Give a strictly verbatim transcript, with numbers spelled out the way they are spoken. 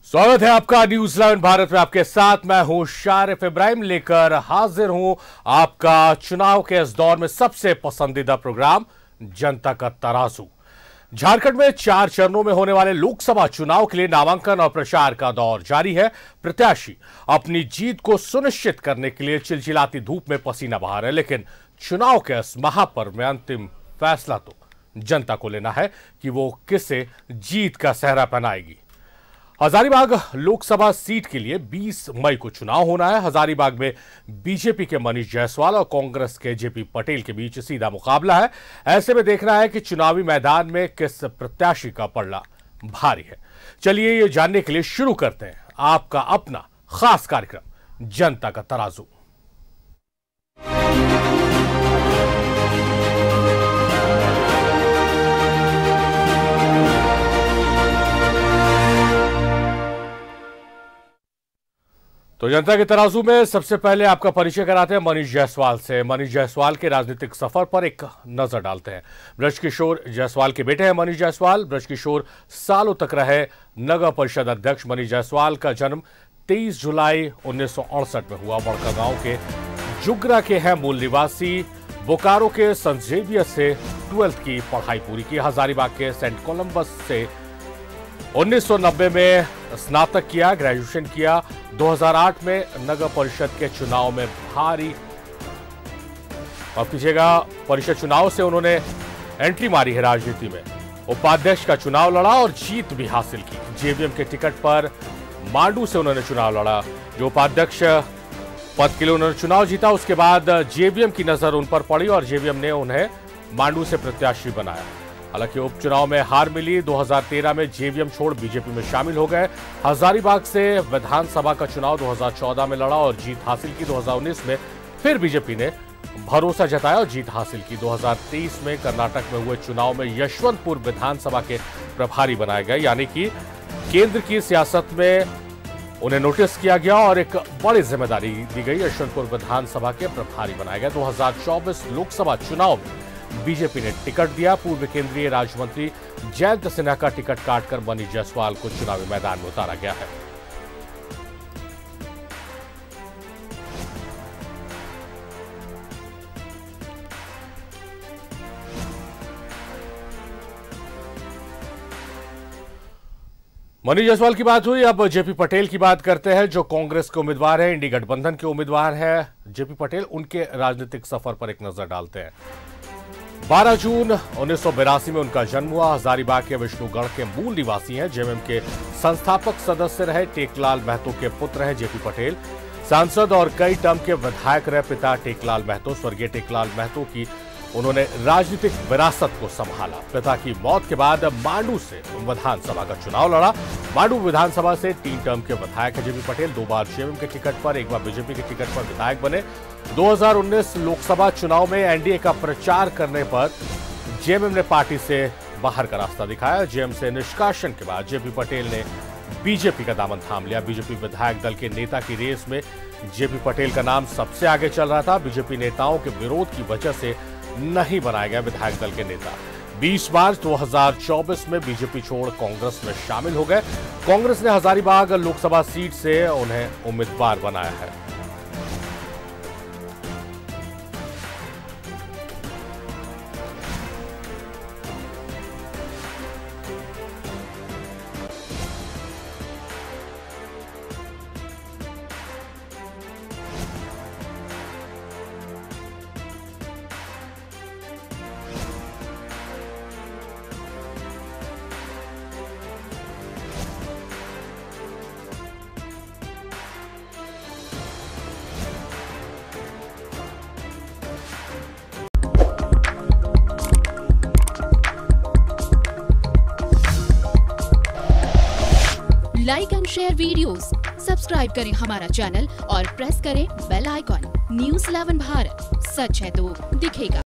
स्वागत है आपका न्यूज इलेवन भारत में। आपके साथ मैं हूं शारिफ इब्राहिम, लेकर हाजिर हूं आपका चुनाव के इस दौर में सबसे पसंदीदा प्रोग्राम जनता का तराजू। झारखंड में चार चरणों में होने वाले लोकसभा चुनाव के लिए नामांकन और प्रचार का दौर जारी है। प्रत्याशी अपनी जीत को सुनिश्चित करने के लिए चिलचिलाती धूप में पसीना बहा रहे हैं, लेकिन चुनाव के इस महापर्व में अंतिम फैसला तो जनता को लेना है कि वो किसे जीत का सेहरा पहनाएगी। हजारीबाग लोकसभा सीट के लिए बीस मई को चुनाव होना है। हजारीबाग में बीजेपी के मनीष जायसवाल और कांग्रेस के जेपी पटेल के बीच सीधा मुकाबला है। ऐसे में देखना है कि चुनावी मैदान में किस प्रत्याशी का पलड़ा भारी है। चलिए ये जानने के लिए शुरू करते हैं आपका अपना खास कार्यक्रम जनता का तराजू। तो जनता के तराजू में सबसे पहले आपका परिचय कराते हैं मनीष जायसवाल से। मनीष जायसवाल के राजनीतिक सफर पर एक नजर डालते हैं। ब्रजकिशोर जायसवाल के बेटे हैं मनीष जायसवाल। ब्रजकिशोर सालों तक रहे नगर परिषद अध्यक्ष। मनीष जायसवाल का जन्म तेईस जुलाई उन्नीस सौ अड़सठ में हुआ। बड़कागांव के जुगरा के हैं मूल निवासी। बोकारो के संत जेवियर से ट्वेल्थ की पढ़ाई पूरी की। हजारीबाग के सेंट कोलंबस से उन्नीस सौ नब्बे में स्नातक किया, ग्रेजुएशन किया। दो हज़ार आठ में नगर परिषद के चुनाव में भारी माफ कीजिएगा परिषद चुनाव से उन्होंने एंट्री मारी है राजनीति में। उपाध्यक्ष का चुनाव लड़ा और जीत भी हासिल की। जेवीएम के टिकट पर मांडू से उन्होंने चुनाव लड़ा। जो उपाध्यक्ष पद के लिए उन्होंने चुनाव जीता, उसके बाद जेवीएम की नजर उन पर पड़ी और जेवीएम ने उन्हें मांडू से प्रत्याशी बनाया। हालांकि उपचुनाव में हार मिली। दो हज़ार तेरह में जेवीएम छोड़ बीजेपी में शामिल हो गए। हजारीबाग से विधानसभा का चुनाव दो हज़ार चौदह में लड़ा और जीत हासिल की। दो हज़ार उन्नीस में फिर बीजेपी ने भरोसा जताया और जीत हासिल की। दो हज़ार तेईस में कर्नाटक में हुए चुनाव में यशवंतपुर विधानसभा के प्रभारी बनाए गए, यानी कि केंद्र की सियासत में उन्हें नोटिस किया गया और एक बड़ी जिम्मेदारी दी गई। यशवंतपुर विधानसभा के प्रभारी बनाए गए। दो हज़ार चौबीस लोकसभा चुनाव में बीजेपी ने टिकट दिया। पूर्व केंद्रीय राज्य मंत्री जयंत सिन्हा का टिकट काटकर मनीष जायसवाल को चुनावी मैदान में उतारा गया है। मनीष जायसवाल की बात हुई, अब जेपी पटेल की बात करते हैं, जो कांग्रेस के उम्मीदवार हैं, इंडी गठबंधन के उम्मीदवार हैं जेपी पटेल। उनके राजनीतिक सफर पर एक नजर डालते हैं। बारह जून उन्नीस सौ बिरासी में उनका जन्म हुआ। हजारीबाग के विष्णुगढ़ के मूल निवासी हैं। जेवीएम के संस्थापक सदस्य रहे टेकलाल महतो के पुत्र हैं जेपी पटेल। सांसद और कई टर्म के विधायक रहे पिता टेकलाल महतो। स्वर्गीय टेकलाल महतो की उन्होंने राजनीतिक विरासत को संभाला। पिता की मौत के बाद मांडू से विधानसभा का चुनाव लड़ा। मांडू विधानसभा से तीन टर्म के विधायक हैं जेपी पटेल। दो बार जेवीएम के टिकट पर, एक बार बीजेपी के टिकट पर विधायक बने। दो हज़ार उन्नीस लोकसभा चुनाव में एनडीए का प्रचार करने पर जेवीएम ने पार्टी से बाहर का रास्ता दिखाया। जेएम से निष्कासन के बाद जेपी पटेल ने बीजेपी का दामन थाम लिया। बीजेपी विधायक दल के नेता की रेस में जेपी पटेल का नाम सबसे आगे चल रहा था। बीजेपी नेताओं के विरोध की वजह से नहीं बनाए गए विधायक दल के नेता। बीस मार्च दो हज़ार चौबीस में बीजेपी छोड़ कांग्रेस में शामिल हो गए। कांग्रेस ने हजारीबाग लोकसभा सीट से उन्हें उम्मीदवार बनाया है। Like and share videos, subscribe करें हमारा चैनल और प्रेस करें bell icon. News eleven Bharat, सच है तो दिखेगा।